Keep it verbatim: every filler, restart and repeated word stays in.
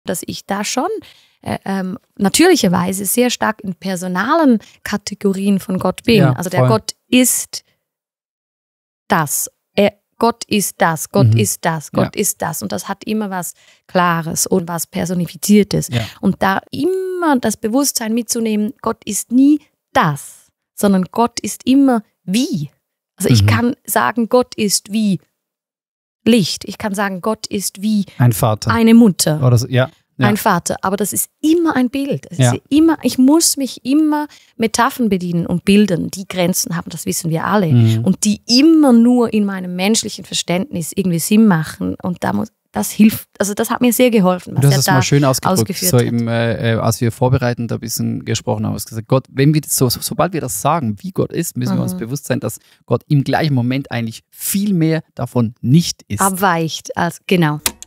dass ich da schon äh, ähm, natürlicherweise sehr stark in personalen Kategorien von Gott bin. Ja, also der voll. Gott ist das. Er, Gott ist das, Gott Mhm. ist das, Gott Ja. ist das. Und das hat immer was Klares und was Personifiziertes. Ja. Und da immer das Bewusstsein mitzunehmen, Gott ist nie das, sondern Gott ist immer wie. Also ich Mhm. kann sagen, Gott ist wie Licht. Ich kann sagen, Gott ist wie Ein Vater. eine Mutter. Oder so, ja. Ja. Ein Vater, aber das ist immer ein Bild. Es Ja. ist immer, ich muss mich immer Metaphern bedienen und Bildern, die Grenzen haben, das wissen wir alle. Mhm. Und die immer nur in meinem menschlichen Verständnis irgendwie Sinn machen. Und da muss, das hilft, also das hat mir sehr geholfen, was Du hast er es da mal schön ausgedrückt, ausgeführt so hat. im, äh, als wir vorbereitend ein bisschen gesprochen haben, hast gesagt, Gott, wenn wir das so, so, sobald wir das sagen, wie Gott ist, müssen wir uns Mhm. bewusst sein, dass Gott im gleichen Moment eigentlich viel mehr davon nicht ist. Abweicht als, genau.